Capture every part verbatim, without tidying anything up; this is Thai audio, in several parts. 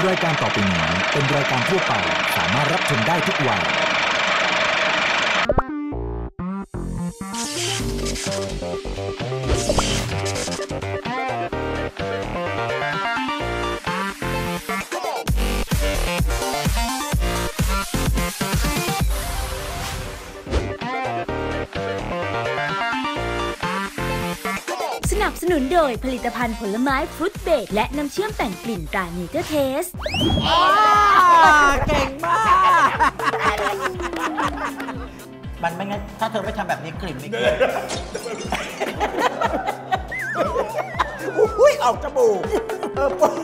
รายการต่อไปนี้เป็นรายการทั่วไปสามารถรับชมได้ทุกวัยสนับสนุนโดยผลิตภัณฑ์ผลไม้ฟรุตเบรดและน้ำเชื่อมแต่งกลิ่นตราเนเจอร์เทสเก่งมากมันไม่งั้นถ้าเธอไม่ทำแบบนี้กลิ่นไม่เกินอุ้ยออกจมูกเออปุ๊บ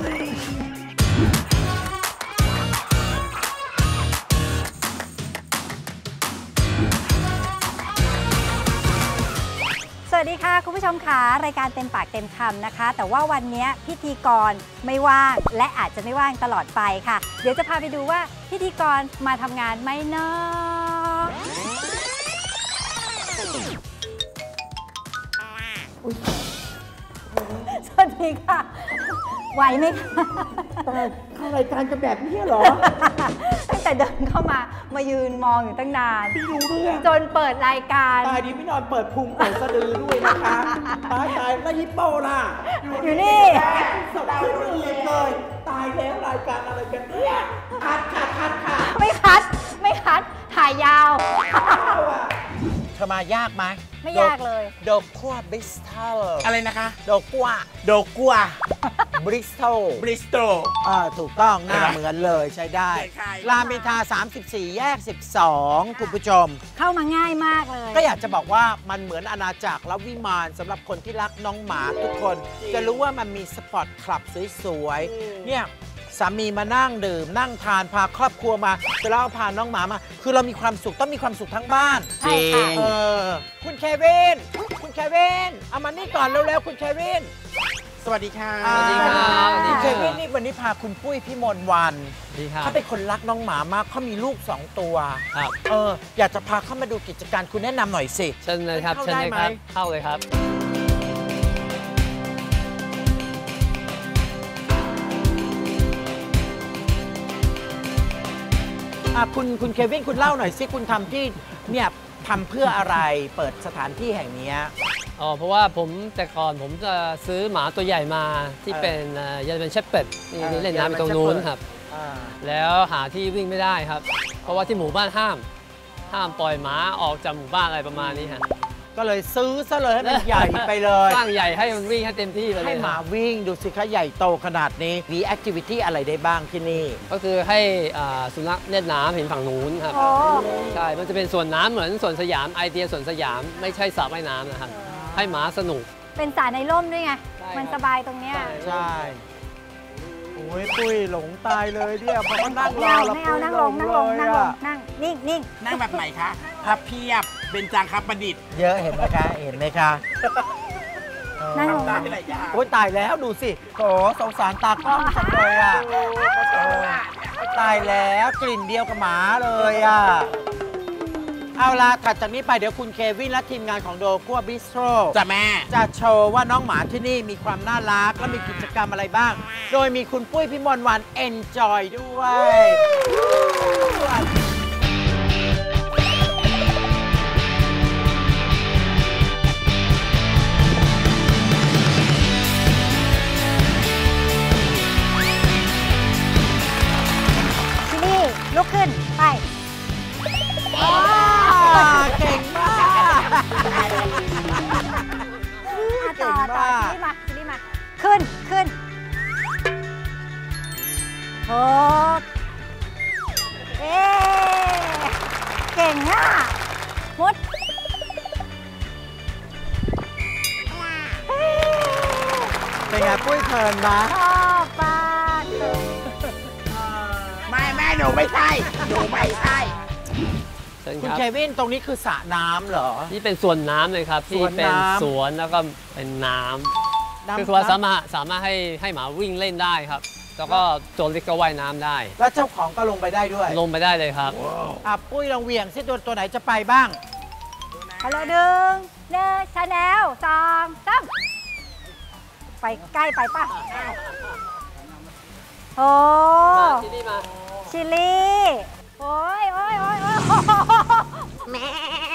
สวัสดีค่ะคุณผู้ชมค่ะรายการเต็มปากเต็มคำนะคะแต่ว่าวันนี้พิธีกรไม่ว่างและอาจจะไม่ว่างตลอดไปค่ะเดี๋ยวจะพาไปดูว่าพิธีกรมาทำงานไหมเนาะสวัสดีค่ะไหวไหมคะเข้ารายการจะแบบนี้เหรอตั้งแต่เดินเข้ามามายืนมองอยู่ตั้งนานไม่รู้เรื่องจนเปิดรายการตายดีไม่นอนเปิดพุงเปิดสะดือด้วยนะคะตายตายแล้วฮิปโป้ล่ะอยู่นี่สดชื่นเลยตายแล้วรายการอะไรกันเนี่ยคัดคัดคัดค่ะไม่คัดไม่คัดถ่ายยาวเธอมายากไหมไม่ยากเลยโดกัวบริสตอลอะไรนะคะโดกัวโดกัวบริสตอลบริสตอลอ่าถูกต้องหน้าเหมือนเลยใช้ได้รามอินทราสามสิบสี่แยกสิบสองคุณผู้ชมเข้ามาง่ายมากเลยก็อยากจะบอกว่ามันเหมือนอาณาจักรและวิมานสำหรับคนที่รักน้องหมาทุกคนจะรู้ว่ามันมีสปอร์ตคลับสวยๆเนี่ยสามีมานั่งดื่มนั่งทานพาครอบครัวมาจะเล่าพาน้องหมามาคือเรามีความสุขต้องมีความสุขทั้งบ้านจริงเออคุณเควินคุณเควินเอามานี่ก่อนเร็วๆคุณเควินสวัสดีค่ะสวัสดีครับคุณเควินนี่วันนี้พาคุณปุ้ยพี่มนวันเขาเป็นคนรักน้องหมามากเขามีลูกสองตัวครับเอออยากจะพาเข้ามาดูกิจการคุณแนะนำหน่อยสิเชิญเลยครับเชิญเลยครับเข้าเลยครับคุณคุณเควินคุณเล่าหน่อยสิคุณทำที่เนี่ยทำเพื่ออะไรเปิดสถานที่แห่งนี้อ๋อเพราะว่าผมแต่ก่อนผมจะซื้อหมาตัวใหญ่มาที่เป็นยันเป็นเชฟเปิดนี่เล่นน้ำตรงนู้นครับแล้วหาที่วิ่งไม่ได้ครับเพราะว่าที่หมู่บ้านห้ามห้ามปล่อยหมาออกจากหมู่บ้านอะไรประมาณนี้ฮะก็เลยซื้อซะเลยให้มันใหญ่ไปเลยสร้างใหญ่ให้มันวิ่งให้เต็มที่เลยให้หมาวิ่งดูสิคะใหญ่โตขนาดนี้มีแอคทิวิตี้อะไรได้บ้างที่นี่ก็คือให้สุนัขเล่นน้ำเห็นฝั่งนู้นครับใช่มันจะเป็นส่วนน้ำเหมือนสวนสยามไอเดียสวนสยามไม่ใช่สระว่ายน้ำนะครับให้หมาสนุกเป็นสระในร่มด้วยไงมันสบายตรงเนี้ยใช่โอ้ยปุ้ยหลงตายเลยเนี่ยพอนั่งรอแล้วไม่เอานั่งลงนั่งลงนั่งลงนั่งนิ่งนิ่งนั่งแบบไหนคะพับเพียบเป็นจางครับประดิษฐ์เยอะเห็นไหมคะเห็นไหมคะนั่งลงโอ้ยตายแล้วดูสิโถสงสารตากล้องจังเลยอ่ะตายแล้วกลิ่นเดียวกับหมาเลยอ่ะเอาล่ะถัดจากนี้ไปเดี๋ยวคุณเควินและทีมงานของโดกัวบิสโตรจะแม่จะโชว์ว่าน้องหมาที่นี่มีความน่ารักและมีกิจกรรมอะไรบ้างโดยมีคุณปุ้ยพี่มนวันเอนจอยด้วยที่นี่ลุกขึ้นไปเก่งมากต่อต่อที่นี่มาที่นี่มาขึ้นขึ้นโอ้เอ๊เก่งอ่ะมุดเป็นไงปุ้ยเพลินนะชอบมากไม่แม่หนูไม่ใช่หนูไม่ใช่คุณเควินตรงนี้คือสระน้ำเหรอนี่เป็นส่วนน้ำเลยครับที่เป็นสวนแล้วก็เป็นน้ำคือว่าสามารถสามารถให้ให้หมาวิ่งเล่นได้ครับแล้วก็ตัวเล็กก็ว่ายน้ำได้แล้วเจ้าของก็ลงไปได้ด้วยลงไปได้เลยครับอ่ะปุ้ยลองเวียงซิตัวตัวไหนจะไปบ้างฮัลโหลหนึ่งหนึ่งชาแนลสองสามไปใกล้ไปป่ะพโอ้มาที่นี่มาชิลลี่โอ้ยโอ้ยโอ้ยโอ้ยแม่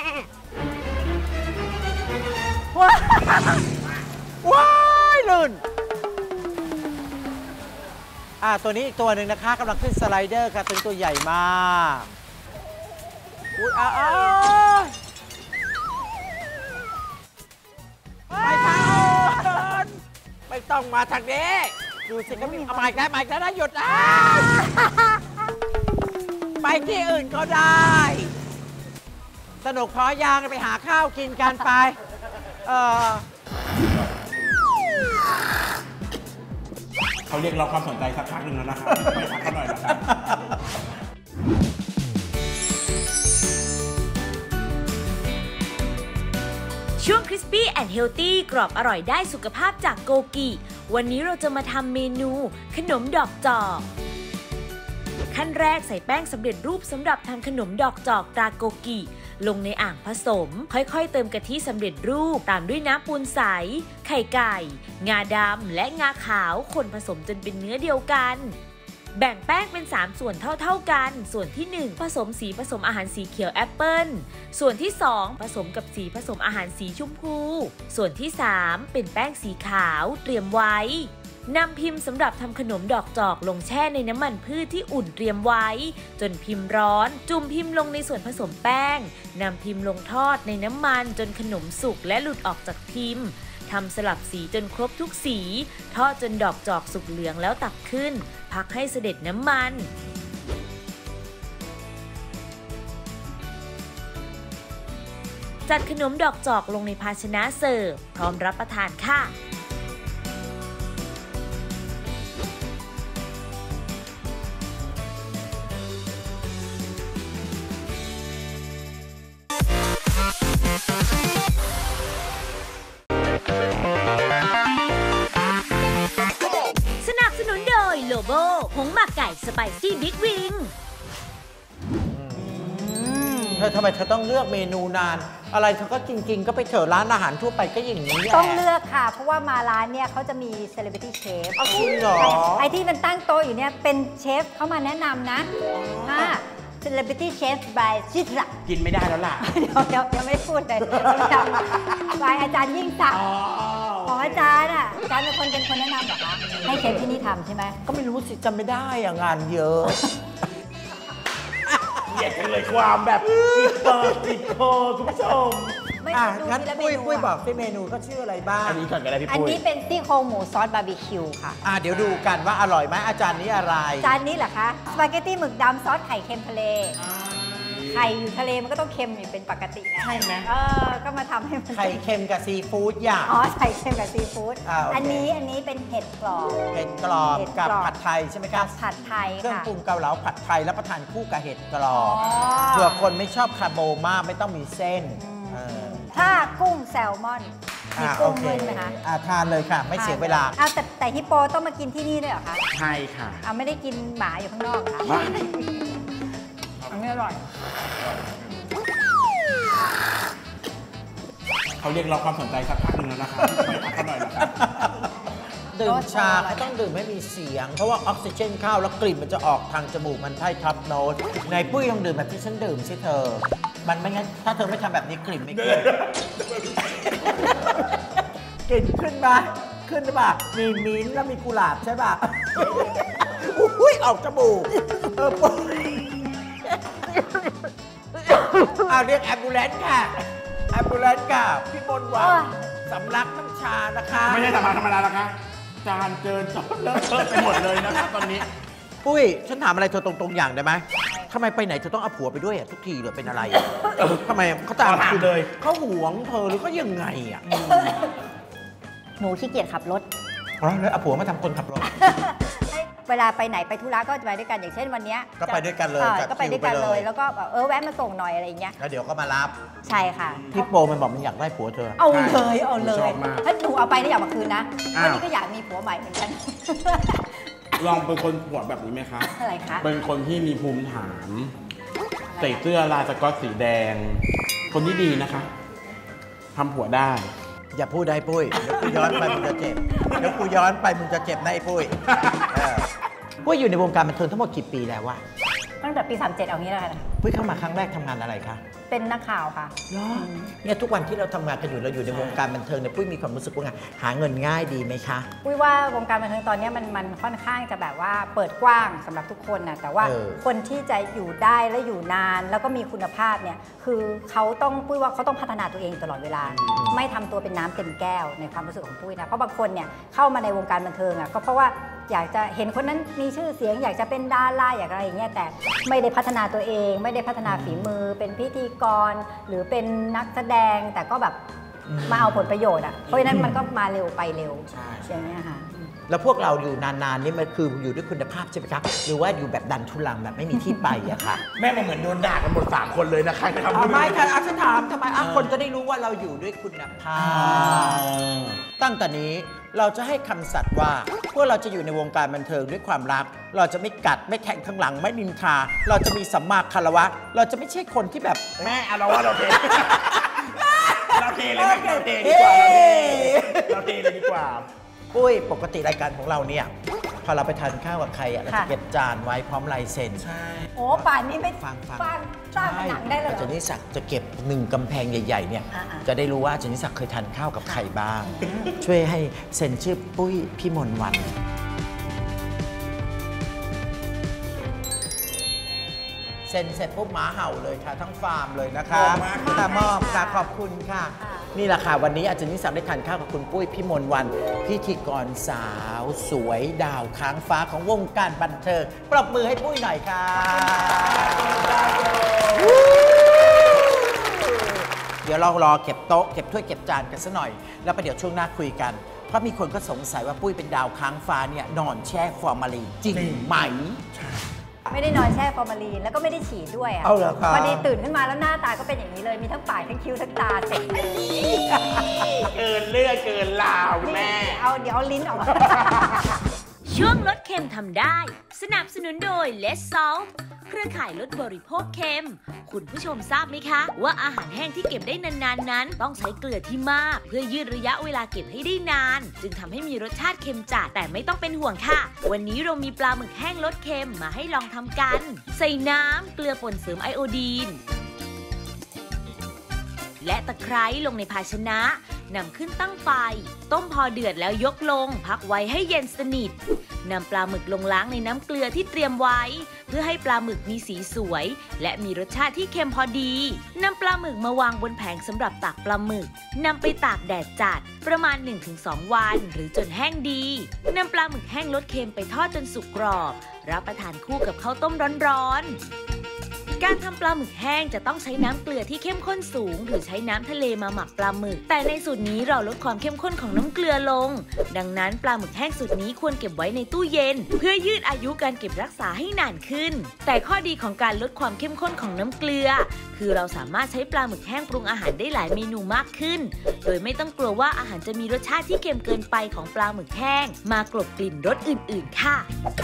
ว้าว้ายลื่นอ่าตัวนี้อีกตัวหนึ่งนะคะกำลังขึ้นสไลเดอร์ค่ะตัวตัวใหญ่มากอุ้ยอ้าวไปทางอื่นไม่ต้องมาทางนี้ดูสิก็มีเอาไม้แล้วไม้แล้วนะหยุดนะไปที่อื่นก็ได้สนุกพอยางไปหาข้าวกินกันไปเออเขาเรียกร้องความสนใจสักพักหนึ่งแล้วนะครับไปพักกันหน่อยนะครับช่วง Crispy and Healthy กรอบอร่อยได้สุขภาพจากโกกิวันนี้เราจะมาทำเมนูขนมดอกจอกขั้นแรกใส่แป้งสำเร็จรูปสำหรับทำขนมดอกจอกตราโกกิลงในอ่างผสมค่อยๆเติมกะทิสำเร็จรูปตามด้วยน้ำปูนใสไข่ไก่งาดำและงาขาวคนผสมจนเป็นเนื้อเดียวกันแบ่งแป้งเป็นสามส่วนเท่าๆกันส่วนที่หนึ่งผสมสีผสมอาหารสีเขียวแอปเปิ้ลส่วนที่สองผสมกับสีผสมอาหารสีชมพูส่วนที่สามเป็นแป้งสีขาวเตรียมไว้นำพิมพ์สำหรับทำขนมดอกจอกลงแช่ในน้ำมันพืชที่อุ่นเตรียมไว้จนพิมพ์ร้อนจุ่มพิมพ์ลงในส่วนผสมแป้งนำพิมพ์ลงทอดในน้ำมันจนขนมสุกและหลุดออกจากพิมพ์ทำสลับสีจนครบทุกสีทอดจนดอกจอกสุกเหลืองแล้วตักขึ้นพักให้เสด็จน้ำมันจัดขนมดอกจอกลงในภาชนะเสิร์ฟพร้อมรับประทานค่ะสนับสนุนโดยโลโบผงหมักไก่สไปซี่บิ๊กวิงเธอทำไมเธอต้องเลือกเมนูนานอะไรเธอก็จริงๆก็ไปเถอะร้านอาหารทั่วไปก็อย่างนี้แหละต้องเลือกค่ะเพราะว่ามาร้านเนี่ยเขาจะมี Celebrity Chef อ้าวจริงเหรอไอ้ที่มันตั้งโต๊ะอยู่เนี่ยเป็นเชฟเขามาแนะนำนะอ่า Celebrity Chef by ชิตระกินไม่ได้แล้วล่ะเดี๋ยวเดี๋ยวยังไม่พูดเลยบายอาจารย์ยิ่งศักดิ์ของอาจารย์อ่ะอาจารย์เป็นคนเป็นคนแนะนำเหรอคะให้เชฟที่นี่ทำใช่ไหมก็ไม่รู้สิจำไม่ได้อะงานเยอะเหยียดกันเลยความแบบติดเปิดติดโพคุณผู้ชมไม่อ่ะดูงั้นทีละเมปุ้ยนูปุ้ยบออะกที่เมนูก็ชื่ออะไรบ้างอันนี้ก่อนก็ได้พี่อันปุ้ยนี้เป็นซี่โครงหมูซอสบาร์บีคิวค่ะอ่ะเดี๋ยวดูกันว่าอร่อยไหมอาจารย์นี้อะไรจานนี้เหรอคะสปาเกตตี้หมึกดำซอสไข่เค็มทะเลไข่อยู่ทะเลมันก็ต้องเค็มอยู่เป็นปกตินะใช่ไหมเออก็มาทำให้มันไข่เค็มกับซีฟู้ดอย่างอ๋อไข่เค็มกับซีฟู้ดอ่าโอเคอันนี้อันนี้เป็นเห็ดกรอบเห็ดกรอบเห็ดกับกรอบผัดไทยใช่ไหมคกัรับบ ผัดไทยเครื่องค่ะปรุงเกาเหลาผัดไทยแล้วประทานคู่กับเห็ดกรอบอ๋อเผื่อคนไม่ชอบคาโบมากไม่ต้องมีเส้นเออถ้ากุ้งแซลมอนมีอ่ะกุ้งโอเคด้วยไหมคะอ่ะทานเลยค่ะ ไม่เสียเวลาเอาแต่แต่ฮิปโปต้องมากินที่นี่ด้วยเหรอคะใช่ค่ะเอาไม่ได้กินหมาอยู่ข้างนอกค่ะบ้าอันนี้อร่อยเขาเรียกร้องความสนใจสักพักหนึ่งแล้วนะครับไปพักกันหน่อยนะครับดื่มชาเขาต้องดื่มให้มีเสียง เพราะว่าออกซิเจนเข้าแล้วกลิ่นมันจะออกทางจมูกมันใช่ท็อปโน้ตในปุ้ยลองดื่มแบบที่ฉันดื่มสิเธอ มันไม่งั้นถ้าเธอไม่ทำแบบนี้กลิ่นไม่ขึ้น กลิ่นขึ้นมาขึ้นหรือเปล่ามีมิ้นท์แล้วมีกุหลาบใช่ป่ะ อุ้ยออกจมูกเออปุ้ยเอาเรียกแอมบูเลนซ์ค่ะแอมบูเลนซ์ค่ะพี่มนต์วันสำลักน้ำชานะคะไม่ใช่ธรรมดาธรรมดานะคะจานเกินจนเลอะเทอะไปหมดเลยนะครับตอนนี้ปุ้ยฉันถามอะไรเธอตรงๆอย่างได้ไหมทำไมไปไหนเธอต้องเอาผัวไปด้วยอ่ะทุกทีเลยเป็นอะไรอ่ะทำไมเขาตามถามเลยเขาหวงเธอหรือเขายังไงอ่ะหนูขี้เกียจขับรถอ๋อแล้วเอาผัวมาทำคนขับรถเวลาไปไหนไปธุระก็จะไปด้วยกันอย่างเช่นวันเนี้ยก็ไปด้วยกันเลยออจัดก็ไปด้วยกันคิวไปเลเลย ยแล้วก็แบบเออแวะมาส่งหน่อยอะไรอย่างเงี้ยแล้วเดี๋ยวก็มารับใช่ค่ะพี่โปมันบอกมันอยากได้ผัวเธอเอาเลยเอาเลชยอบมากถ้าหนูเอาไปนี่อยากมาคืนนะอ้าววันนี้ก็อยากมีผัวใหม่เหมือนกันลองเป็นคนหัวแบบนี้ไหมคะอะไรคะเป็นคนที่มีภูมิฐานใส่เสื้อลายสก๊อตสีแดง คนที่ดีนะคะทำผัวได้อย่าพูดได้ปุ้ยเดี๋ยวกูย้อนไปมึงจะเจ็บเดี๋ยวกูย้อนไปมึงจะเจ็บนะไอ้ปุ้ยเออปุ้ยอยู่ในวงการบันเทิงทั้งหมดกี่ปีแล้ววะตั้งแต่ปีสามเจ็ดเอางี้แล้วกันปุ้ยเข้ามาครั้งแรกทำงานอะไรคะเป็นนักข่าวค่ะเนี่ยทุกวันที่เราทำงานกันอยู่เราอยู่ในวงการบันเทิงเนี่ยปุ้ยมีความรู้สึกว่าหาเงินง่ายดีไหมคะปุ้ยว่าวงการบันเทิงตอนนี้มันมันค่อนข้างจะแบบว่าเปิดกว้างสำหรับทุกคนนะแต่ว่าคนที่จะอยู่ได้และอยู่นานแล้วก็มีคุณภาพเนี่ยคือเขาต้องปุ้ยว่าเขาต้องพัฒนาตัวเองตลอดเวลาไม่ทำตัวเป็นน้ำเต็มแก้วในความรู้สึกของปุ้ยนะเพราะบางคนเนี่ยเข้ามาในวงการบันเทิงอ่ะก็เพราะว่าอยากจะเห็นคนนั้นมีชื่อเสียงอยากจะเป็นดาราอยากอะไรอย่างเงี้ยแต่ไม่ได้พัฒนาตัวเองไม่ได้พัฒนาฝีมือเป็นพิธีกรหรือเป็นนักแสดงแต่ก็แบบมาเอาผลประโยชน์อ่ะเพราะฉะนั้นมันก็มาเร็วไปเร็วอย่างเงี้ยค่ะแล้วพวกเราอยู่นานๆนี่มันคืออยู่ด้วยคุณภาพใช่ไหมคะหรือว่าอยู่แบบดันทุลังแบบไม่มีที่ไปอะคะแม่มันเหมือนโดนด่ากันหมดสามคนเลยนะคะนะครับไม่ค่ะอาจจะถามทำไมคนจะได้รู้ว่าเราอยู่ด้วยคุณภาพตั้งแต่นี้เราจะให้คำสัตย์ว่าพวกเราจะอยู่ในวงการบันเทิงด้วยความรักเราจะไม่กัดไม่แทงข้างหลังไม่นินทาเราจะมีสัมมาคารวะเราจะไม่ใช่คนที่แบบแม่เอาเราว่าเราเทเราเทเลยเราเทดีกว่าเราเทเลยดีกว่าปุ้ยปกติรายการของเราเนี่ยพอเราไปทานข้าวกับใครอ่ะเราจะเก็บจานไว้พร้อมลายเซ็นใช่โอ้ป่านนี้ไม่ฟังฟังสร้างหนังได้เลยอาจารย์นิสักจะเก็บหนึ่งกำแพงใหญ่ๆเนี่ยจะได้รู้ว่าอาจารย์นิสักเคยทานข้าวกับใครบ้างช่วยให้เซ็นชื่อปุ้ยพี่มนต์วันเซ็นเสร็จปุ๊บหมาเห่าเลยค่ะทั้งฟาร์มเลยนะคะค่ะมอบค่ะขอบคุณค่ะนี่แหละค่ะวันนี้อาจารย์นิสักได้ทานข้าวกับคุณปุ้ยพี่มนต์วันพิธีกรสาวสวยดาวค้างฟ้าของวงการบันเทิงปรบมือให้ปุ้ยหน่อยค่ะเดี๋ยวเรารอเก็บโต๊ะเก็บถ้วยเก็บจานกันซะหน่อยแล้วประเดี๋ยวช่วงหน้าคุยกันเพราะมีคนก็สงสัยว่าปุ้ยเป็นดาวค้างฟ้าเนี่ยนอนแช่ฟอร์มาลีนจริงไหมไม่ได้นอนแช่ฟอร์มาลีนแล้วก็ไม่ได้ฉีดด้วยอ่ะพอดีตื่นขึ้นมาแล้วหน้าตาก็เป็นอย่างนี้เลยมีทั้งปากทั้งคิ้วทั้งตาเสร็จเกินเลือดเกินลาวแม่เอาเดี๋ยวลิ้นออกมาช่วงลดเค็มทำได้สนับสนุนโดย Less Salt เครือข่ายลดบริโภคเค็มคุณผู้ชมทราบไหมคะว่าอาหารแห้งที่เก็บได้นานๆนั้นต้องใช้เกลือที่มากเพื่อยืดระยะเวลาเก็บให้ได้นานจึงทำให้มีรสชาติเค็มจัดแต่ไม่ต้องเป็นห่วงค่ะวันนี้เรามีปลาหมึกแห้งลดเค็มมาให้ลองทำกันใส่น้ำเกลือป่นเสริมไอโอดีนและตะไคร้ลงในภาชนะนำขึ้นตั้งไฟต้มพอเดือดแล้วยกลงพักไว้ให้เย็นสนิทนำปลาหมึกลงล้างในน้ำเกลือที่เตรียมไว้เพื่อให้ปลาหมึกมีสีสวยและมีรสชาติที่เค็มพอดีนำปลาหมึกมาวางบนแผงสำหรับตากปลาหมึกนำไปตากแดดจัดประมาณ หนึ่งถึงสอง วันหรือจนแห้งดีนำปลาหมึกแห้งลดเค็มไปทอดจนสุกกรอบรับประทานคู่กับข้าวต้มร้อนๆการทำปลาหมึกแห้งจะต้องใช้น้ำเกลือที่เข้มข้นสูงหรือใช้น้ำทะเลมาหมักปลาหมึกแต่ในสูตรนี้เราลดความเข้มข้นของน้ำเกลือลงดังนั้นปลาหมึกแห้งสูตรนี้ควรเก็บไว้ในตู้เย็นเพื่อยืดอายุการเก็บรักษาให้นานขึ้นแต่ข้อดีของการลดความเข้มข้นของน้ำเกลือคือเราสามารถใช้ปลาหมึกแห้งปรุงอาหารได้หลายเมนูมากขึ้นโดยไม่ต้องกลัวว่าอาหารจะมีรสชาติที่เค็มเกินไปของปลาหมึกแห้งมากลบกลิ่นรสอื่นๆค่ะ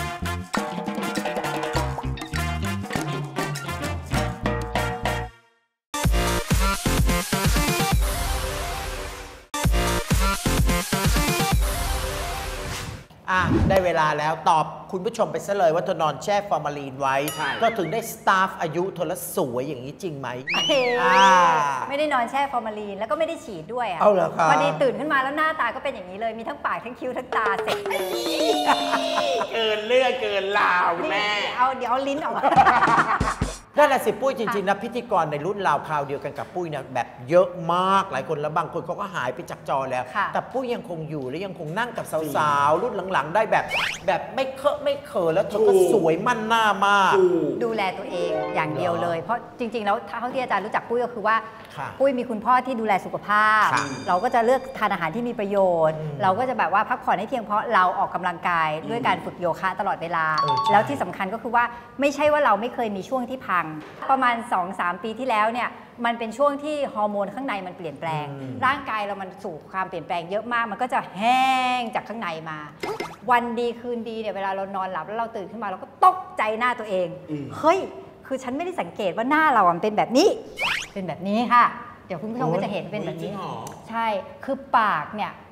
ได้เวลาแล้วตอบคุณผู้ชมไปซะเลยว่าเธอนอนแช่ฟอร์มาลีนไว้ก็ถึงได้สตาฟอายุเธอละสวยอย่างนี้จริงไหมไม่ได้นอนแช่ฟอร์มาลีนแล้วก็ไม่ได้ฉีดด้วยอ่ะเอาเหรอคะพอดีตื่นขึ้นมาแล้วหน้าตาก็เป็นอย่างนี้เลยมีทั้งปากทั้งคิ้วทั้งตาเสร็จเกินเลือดเกินลาวแม่เอาเดี๋ยวลิ้นออกมานั่นแหละสิปุ้ยจริงๆนะพิธีกรในรุ่นราวคราวเดียวกันกับปุ้ยเนี่ยแบบเยอะมากหลายคนแล้วบางคนเขาก็หายไปจากจอแล้วแต่ปุ้ยยังคงอยู่และยังคงนั่งกับสาวๆรุ่นหลังๆได้แบบแบบไม่เคอะไม่เขอแล้วเธอก็สวยมั่นหน้ามากดูแลตัวเองอย่างเดียวเลยเพราะจริงๆแล้วเท่าที่อาจารย์รู้จักปุ้ยก็คือว่าปุ้ยมีคุณพ่อที่ดูแลสุขภาพเราก็จะเลือกทานอาหารที่มีประโยชน์เราก็จะแบบว่าพักผ่อนให้เพียงเพราะเราออกกำลังกายด้วยการฝึกโยคะตลอดเวลาแล้วที่สำคัญก็คือว่าไม่ใช่ว่าเราไม่เคยมีช่วงที่พังประมาณ สองถึงสาม ปีที่แล้วเนี่ยมันเป็นช่วงที่ฮอร์โมนข้างในมันเปลี่ยนแปลงร่างกายเรามันสู่ความเปลี่ยนแปลงเยอะมากมันก็จะแห้งจากข้างในมาวันดีคืนดีเนี่ยเวลาเรานอนหลับแล้วเราตื่นขึ้นมาเราก็ตกใจหน้าตัวเองเฮ้ยคือฉันไม่ได้สังเกตว่าหน้าเราเป็นแบบนี้เป็นแบบนี้ค่ะเดี๋ยวคุณผู้ชมก็จะเห็นเป็นแบบนี้ใช่คือปากเนี่ย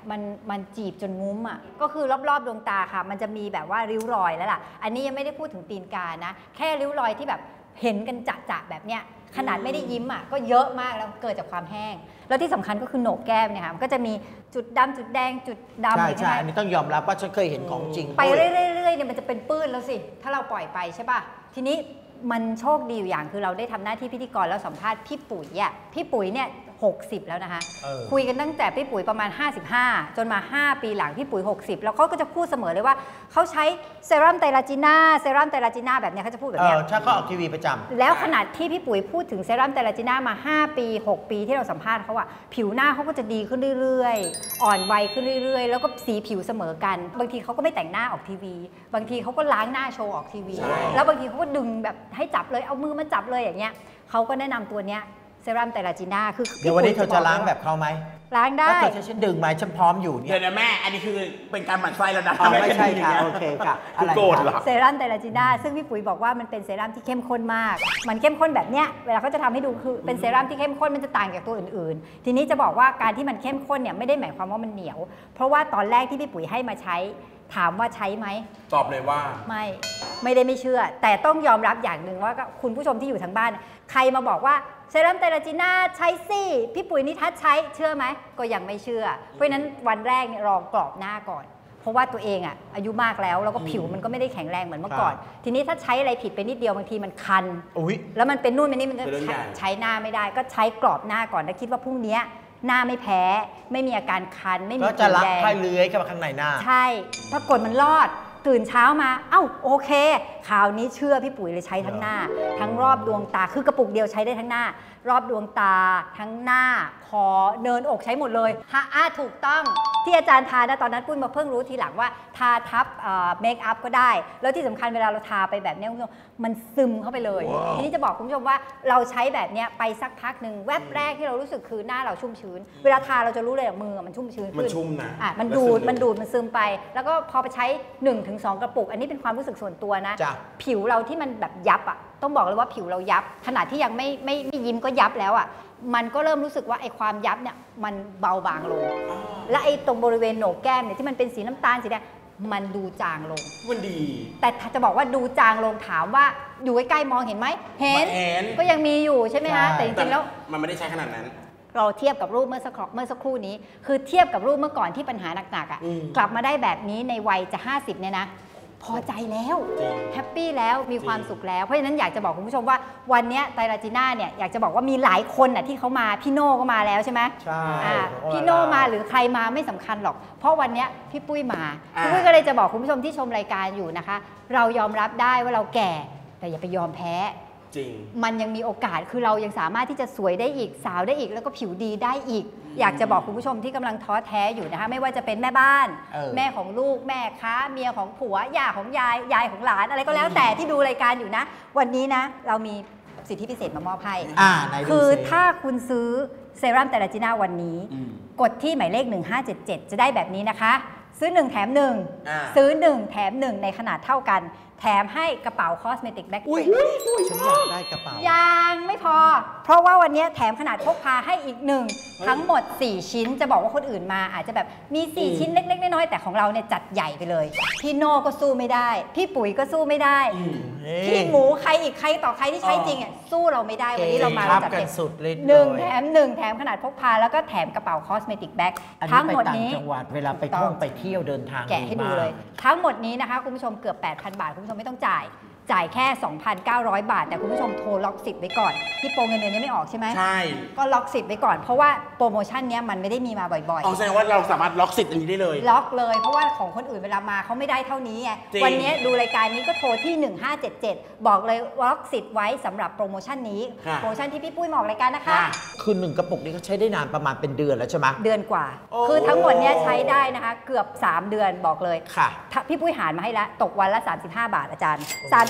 มันมันจีบจนงุ้มอ่ะก็คือรอบๆดวงตาค่ะมันจะมีแบบว่าริ้วรอยแล้วล่ะอันนี้ยังไม่ได้พูดถึงตีนกานะแค่ริ้วรอยที่แบบเห็นกันจะๆแบบเนี้ยขนาดไม่ได้ยิ้มอ่ะก็เยอะมากแล้วเกิดจากความแห้งแล้วที่สำคัญก็คือโหนกแก้มเนี่ยค่ะมันก็จะมีจุดดำจุดแดงจุดดำใช่ใช่ใช่ไหมอันนี้ต้องยอมรับว่าฉันเคยเห็นของจริงไปด้วยเรื่อยๆเนี่ยมันจะเป็นปื้นแล้วสิถ้าเราปล่อยไปใช่ป่ะทีนี้มันโชคดีอยู่อย่างคือเราได้ทำหน้าที่พิธีกรแล้วสัมภาษณ์พี่ปุ๋ยอ่ะพี่ปุ๋ยเนี่ยหกสิบแล้วนะคะคุยกันตั้งแต่พี่ปุ๋ยประมาณห้าสิบห้าจนมาห้าปีหลังพี่ปุ๋ยหกสิบแล้วเขาก็จะพูดเสมอเลยว่าเขาใช้เซรั่มไตรจีน่าเซรั่มไตรจีน่าแบบเนี้ยเขาจะพูดแบบเอเนี้ยอถ้าเขาออกทีวีประจำแล้วขนาดที่พี่ปุ๋ยพูดถึงเซรั่มไตรจีน่ามาห้าปีหกปีที่เราสัมภาษณ์เขาอะผิวหน้าเขาก็จะดีขึ้นเรื่อยๆอ่อนวัยขึ้นเรื่อยๆแล้วก็สีผิวเสมอกันบางทีเขาก็ไม่แต่งหน้าออกทีวี บางทีเขาก็ล้างหน้าโชว์ออกทีวีแล้วบางทีเขาก็ดึงแบบให้จับเลยเอามือมาจับเลยอย่างเงี้ยเขาก็แนะนำตัวเนี้ยเซรั่มไตรจีน่าคือเดี๋ยววันนี้เธอจะล้างแบบเขาไหมล้างได้ถ้าเกิดฉันดึงไหมฉันพร้อมอยู่เนี่ยเดี๋ยวนะแม่ อันนี้คือเป็นการหมั่นไส้แล้วนะอ๋อไม่ใช่ค่ะโอเคค่ะคือโกรธเหรอเซรั่มไตรจีน่าซึ่งพี่ปุ๋ยบอกว่ามันเป็นเซรั่มที่เข้มข้นมากมันเข้มข้นแบบเนี้ยเวลาเขาจะทำให้ดูคือเป็นเซรั่มที่เข้มข้นมันจะต่างจากตัวอื่นๆทีนี้จะบอกว่าการที่มันเข้มข้นเนี่ยไม่ได้หมายความว่ามันเหนียวเพราะว่าตอนแรกที่พี่ปุ๋ยให้มาใช้ถามว่าใช้ไหมตอบเลยว่าไม่ไม่ได้ไม่เชื่อแต่ต้องยอมรับอย่างหนึ่งว่าคุณผู้ชมที่อยู่ทางบ้านใครมาบอกว่าเซรั่มไตรจีน่าใช้สิพี่ปุ๋ยนิทัศน์ใช้เชื่อไหมก็ยังไม่เชื่อเพราะฉะนั้นวันแรกเนี่ยลองกรอบหน้าก่อนเพราะว่าตัวเองอ่ะอายุมากแล้วแล้วก็ผิวมันก็ไม่ได้แข็งแรงเหมือนเมื่อก่อนทีนี้ถ้าใช้อะไรผิดไปนิดเดียวบางทีมันคันแล้วมันเป็นนู่นเป็นนี่มันจะใช้หน้าไม่ได้ก็ใช้กรอบหน้าก่อนแล้วคิดว่าพรุ่งนี้หน้าไม่แพ้ไม่มีอาการคันไม่มีก็จะรักใครเลื้อยเข้ามาข้างในหน้าใช่ปรากฏมันรอดตื่นเช้ามาเอ้าโอเคคราวนี้เชื่อพี่ปุ๋ยเลยใช้ทั้งหน้าทั้งรอบดวงตาคือกระปุกเดียวใช้ได้ทั้งหน้ารอบดวงตาทั้งหน้าคอเนินอกใช้หมดเลยฮะอ่ะถูกต้องที่อาจารย์ทานะตอนนั้นปุ้ยมาเพิ่งรู้ทีหลังว่าทาทับเมคอัพก็ได้แล้วที่สำคัญเวลาเราทาไปแบบนี้คุณผู้ชมมันซึมเข้าไปเลย wow. ทีนี้จะบอกคุณผู้ชมว่าเราใช้แบบนี้ไปสักพักหนึ่งแวบแรกที่เรารู้สึกคือหน้าเราชุ่มชื้นเวลาทาเราจะรู้เลยมือมันชุ่มชื้นขึ้นมันชุ่มนะอ่ะมันดูดมันดูดมันซึมไปแล้วก็พอไปใช้ หนึ่งถึงสอง กระปุกอันนี้เป็นความรู้สึกส่วนตัวนะผิวเราที่มันแบบยับอ่ะต้องบอกเลยว่าผิวเรายับขนาดที่ยังไม่ไม่ไม่ยิ้มก็ยับแล้วอ่ะมันก็เริ่มรู้สึกว่าไอ้ความยับเนี่ยมันเบาบางลงและไอ้ตรงบริเวณโหนกแก้มเนี่ยที่มันเป็นสีน้ำตาลสีแดงมันดูจางลงมันดีแต่จะบอกว่าดูจางลงถามว่าอยู่ใกล้ๆมองเห็นไหมเห็นก็ยังมีอยู่ใช่ไหมคะแต่จริงๆแล้วมันไม่ได้ใช้ขนาดนั้นเราเทียบกับรูปเมื่อสักเมื่อสักครู่นี้คือเทียบกับรูปเมื่อก่อนที่ปัญหาหนักๆอ่ะกลับมาได้แบบนี้ในวัยจะห้าสิบเนี่ยนะพอใจแล้วแฮปปี้แล้วมีความสุขแล้วเพราะฉะนั้นอยากจะบอกคุณผู้ชมว่าวันนี้ไตรจีน่าเนี่ยอยากจะบอกว่ามีหลายคนน่ะที่เขามาพี่โน่ก็มาแล้วใช่ไหมใช่พี่โน่มาหรือใครมาไม่สำคัญหรอกเพราะวันนี้พี่ปุ้ยมาพี่ปุ้ยก็เลยจะบอกคุณผู้ชมที่ชมรายการอยู่นะคะเรายอมรับได้ว่าเราแก่แต่อย่าไปยอมแพ้จริงมันยังมีโอกาสคือเรายังสามารถที่จะสวยได้อีกสาวได้อีกแล้วก็ผิวดีได้อีกอยากจะบอกคุณผู้ชมที่กำลังท้อแท้อยู่นะคะไม่ว่าจะเป็นแม่บ้านแม่ของลูกแม่ค้าเมียของผัวย่าของยายยายของหลานอะไรก็แล้วแต่ที่ดูรายการอยู่นะวันนี้นะเรามีสิทธิพิเศษมามอบให้คือถ้าคุณซื้อเซรั่มไตรจีน่าวันนี้กดที่หมายเลขหนึ่งห้าเจ็ดเจ็ดจะได้แบบนี้นะคะซื้อหนึ่งแถมหนึ่งซื้อหนึ่งแถมหนึ่งในขนาดเท่ากันแถมให้กระเป๋าคอสเมติกแบ็คอุ้ยฉันอยากได้กระเป๋ายังไม่พอเพราะว่าวันนี้แถมขนาดพกพาให้อีกหนึ่งทั้งหมดสี่ชิ้นจะบอกว่าคนอื่นมาอาจจะแบบมีสี่ชิ้นเล็กๆน้อยๆแต่ของเราเนี่ยจัดใหญ่ไปเลยพี่โน่ก็สู้ไม่ได้พี่ปุ๋ยก็สู้ไม่ได้พี่หมูใครอีกใครต่อใครที่ใช้จริงอ่ะสู้เราไม่ได้วันนี้เรามาเราจัดเต็มหนึ่งแถมหนึ่งแถมขนาดพกพาแล้วก็แถมกระเป๋าคอสเมติกแบ็คทั้งหมดนี้จังหวัดเวลาไปท่องไปเที่ยวเดินทางแกะให้ดูเลยทั้งหมดนี้นะคะคุณผู้ชมเกือบ แปดพัน บาทคุณผู้ชมไม่ต้องจ่ายจ่ายแค่ สองพันเก้าร้อย บาทแต่คุณผู้ชมโทรล็อกสิทธิ์ไว้ก่อนที่โปรเงินเดือนยังไม่ออกใช่ไหมใช่ก็ล็อกสิทธิ์ไว้ก่อนเพราะว่าโปรโมชั่นนี้มันไม่ได้มีมาบ่อยๆอ๋อแสดงว่าเราสามารถล็อกสิทธิ์อันนี้ได้เลยล็อกเลยเพราะว่าของคนอื่นเวลามาเขาไม่ได้เท่านี้ไงวันนี้ดูรายการนี้ก็โทรที่หนึ่งห้าเจ็ดเจ็ดบอกเลยล็อกสิทธิ์ไว้สำหรับโปรโมชั่นนี้โปรโมชั่นที่พี่ปุ้ยบอกรายการนะคะคือหนึ่งกระปุกนี้เขาใช้ได้นานประมาณเป็นเดือนแล้วใช่ไหมเดือนกว่าคือทั้งหมดนี้ใช้ได้นะคะเกือบสามเดือนบอกเลยค่ะพี่ปุ้ยหารมาให้แล้วตกวันละสามสิบห้าบาทอาจารย์สามสิบ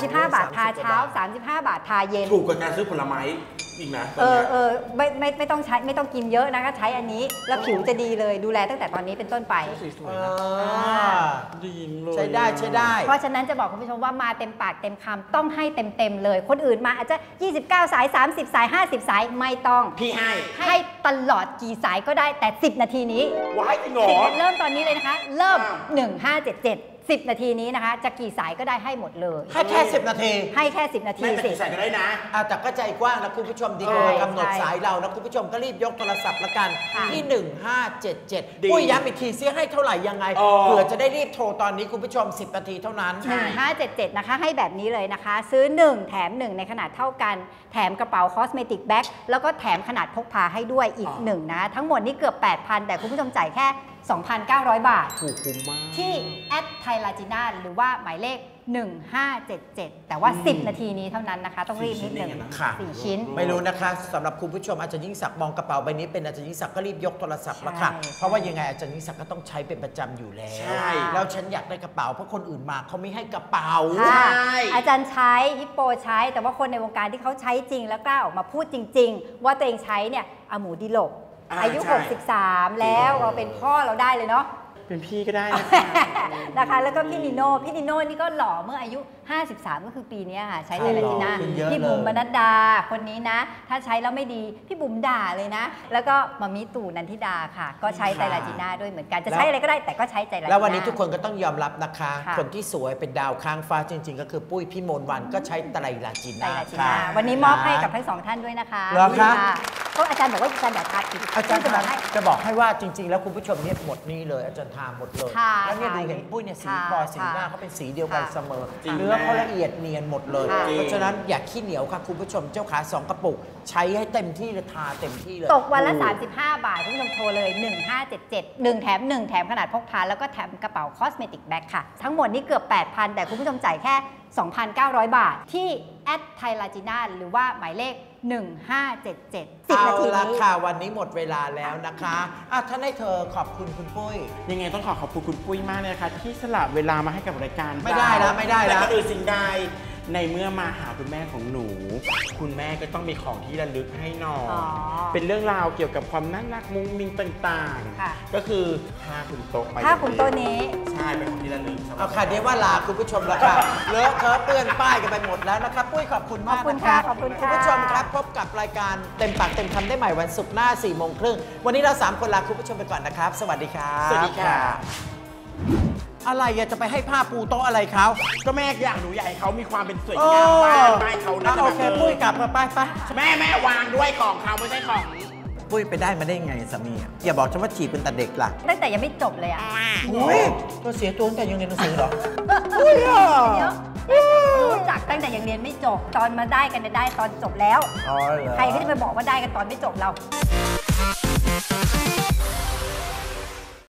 สิบห้า บาททาเช้า สามสิบห้า บาททาเย็นถูกกว่าการซื้อผลไม้อีกนะตอนเออเนี้ยเออไม่ไม่ไม่ต้องใช้ไม่ต้องกินเยอะนะคะใช้อันนี้แล้วผิวจะดีเลยดูแลตั้งแต่ตอนนี้เป็นต้นไปสวยเอๆนะอดีเลยใช้ได้ใช้ได้เพราะฉะนั้นจะบอกคุณผู้ชมว่ามาเต็มปากเต็มคำต้องให้เต็มเต็มๆเลย คนอื่นมาอาจจะยี่สิบเก้าสายสามสิบสายห้าสิบสายไม่ต้องพี่ให้ให้ตลอดกี่สายก็ได้แต่สิบนาทีนี้ว้ายจริงเหรอเริ่มตอนนี้เลยนะคะ เริ่มอ่าหนึ่ง ห้า เจ็ด เจ็ด สิบนาทีนี้นะคะจะกี่สายก็ได้ให้หมดเลยให้แค่สิบนาทีให้แค่สิบนาทีแม่แต่สิใส่ก็ได้นะเอาแต่ก็ใจกว้างนะคุณผู้ชมดีกใช่ว่ากำหนดใช่สายเรานะคุณผู้ชมก็รีบยกโทรศัพท์ละกันค่ะที่หนึ่งห้าเจ็ดเจ็ดดีปุ้ยย้ำอีกทีซิให้เท่าไหร่ยังไงเออเผื่อจะได้รีบโทรตอนนี้คุณผู้ชมสิบนาทีเท่านั้นหนึ่งห้าเจ็ดเจ็ดนะคะให้แบบนี้เลยนะคะ ซื้อหนึ่งแถมหนึ่งในขนาดเท่ากัน แถมกระเป๋าคอสเมติกแบ็กแล้วก็แถมขนาดพกพาให้ด้วยอีกหนึ่งนะ ทั้งหมดนี้เกือบ แปดพัน แต่คุณผู้ชมจ่ายแค่ สองพันเก้าร้อย บาทถูกคุ้มมากที่แอดไทลาจิน่าหรือว่าหมายเลข หนึ่งห้าเจ็ดเจ็ด แต่ว่า สิบ นาทีนี้เท่านั้นนะคะ ต้องรีบนิดหนึ่งค่ะสี่ชิ้นไม่รู้นะคะสำหรับคุณผู้ชมอาจารย์ยิ่งศักดิ์มองกระเป๋าใบนี้เป็นอาจารย์ยิ่งศักดิ์ก็รีบยกโทรศัพท์ละค่ะใช่เพราะว่ายังไงอาจารย์ยิ่งศักดิ์ก็ต้องใช้เป็นประจำอยู่แล้วใช่แล้วฉันอยากได้กระเป๋าเพราะคนอื่นมาเขาไม่ให้กระเป๋าค่ะใช่อาจารย์ใช้ฮิปโปใช้ แต่ว่าคนในวงการที่เขาใช้จริงแล้วกล้าออกมาพูดจริง ๆ ว่าตัวเองใช้เนี่ยอาหมูดิโลกอ่าอายุใช่หกสิบสาม แล้วเราเป็นพ่อเราได้เลยเนาะเป็นพี่ก็ได้นะนะคะแล้วก็พี่นิโน่พี่นิโน่นี่ก็หล่อเมื่ออายุ ห้าสิบสาม ก็คือปีนี้ค่ะใช้ไทลาจิน่าขึ้นเยอะพี่บุ๋มเลยบรรณดาคนนี้นะ ถ้าใช้แล้วไม่ดีพี่บุ๋มด่าเลยนะ แล้วก็มามิตู่นันทิดาค่ะ ก็ใช้ไทลาจิน่าด้วยเหมือนกันจะใช้อะไรก็ได้แต่ก็ใช้ไทลาจิน่าแล้ววันนี้ทุกคนก็ต้องยอมรับนะคะค่ะคนที่สวยเป็นดาวค้างฟ้าจริง ๆ ก็คือปุ้ยพี่มนต์วันก็ใช้ไตรลาจิไทน่าลาจิค่ะน่าวันนี้มอบให้กับทั้งสองท่านด้วยนะคะเหรอคะก็อาจารย์บอกว่าอาจารย์อยากทาอีกอาจารย์จะบอกให้จะบอกให้ว่าจริง ๆ แล้วคุณผู้ชมเนี่ยหมดนี่เลยอาจารย์ทาหมดเลยทาแล้วเนี่ยทาดูเห็นปุ้ยเนี่ยสีทาพลอยสีหน้าทาเขาเป็นสีเดียวกันค่ะเสมอจริงเนื้อเขาแม่ละเอียดเนียนหมดเลยค่ะเพราะฉะนั้นอย่าขี้เหนียวค่ะคุณผู้ชมเจ้าขาสองกระปุก ใช้ให้เต็มที่เลยทาเต็มที่เลยตกวันละ สามสิบห้า บาทคุณผู้ชมโทรเลย หนึ่งห้าเจ็ดเจ็ด หนึ่งแถมหนึ่งแถมขนาดพกพาแล้วก็แถมกระเป๋าคอสเมติกแบ็กค่ะ ทั้งหมดนี้เกือบ แปดพัน แต่คุณผู้ชมจ่ายแค่ สองพันเก้าร้อย บาท ที่แอดไทลาจิน่าหรือว่าหมายเลข หนึ่งห้าเจ็ดเจ็ด สิบเอานาทีละนี้ค่ะวันนี้หมดเวลาแล้วนะคะอ่ะท่านให้เธอขอบคุณคุณปุ้ยยังไงต้องขอขอบคุณคุณปุ้ยมากเลยนะคะที่สละเวลามาให้กับรายการไม่ได้แล้วไม่ได้แล้วแต่ก็อื่นสิ่งใดในเมื่อมาหาคุณแม่ของหนู คุณแม่ก็ต้องมีของที่ระลึกให้หน่อยอ๋อเป็นเรื่องราวเกี่ยวกับความน่ารักมุ้งมิ้งต่างค่ะๆ ก็คือผ้าขุนโต๊ะไปผ้าขุนโต๊ะนี้ใช่เป็นของที่ระลึกสำหรับเอาค่ะเดี๋ยวว่าลาคุณผู้ชมแล้วค่ะ เลอะเทอะเปื้อนป้ายกันไปหมดแล้วนะครับปุ้ยขอบคุณมากขอบคุณนะค่ะคะขอบคุณค่ะคุณผู้ชมครับพบกับรายการเต็มปากเต็มคำได้ใหม่วันศุกร์หน้าสี่โมงครึ่งวันนี้เราสามคนลาคุณผู้ชมไปก่อนนะครับ สวัสดีครับสวัสดีค่ะอะไรอะจะไปให้ผ้าปูโต๊ะอะไรเขาก็แม่อยากหนูอยากให้เขามีความเป็นสวยโอ้งามบ้านบ้านเขานะอ่ะโอเคปุ้ยกลับมาไปไปแม่แม่วางด้วยของเขาไม่ใช่ของปุ้ยไปได้มาได้ไงสามีอะอย่าบอกฉันว่าจีบเป็นแต่เด็กล่ะตั้งแต่ยังไม่จบเลยอ่ะอุ้ยตัวเสียตัวตั้งแต่ยังเรียนหนังสือเหรอเดี๋ยวรู้จักตั้งแต่ยังเรียนไม่จบ ตอนมาได้กันเนี่ยได้ตอนจบแล้วอ๋อเหรอใครก็จะไปบอกว่าได้กันตอนไม่จบเรา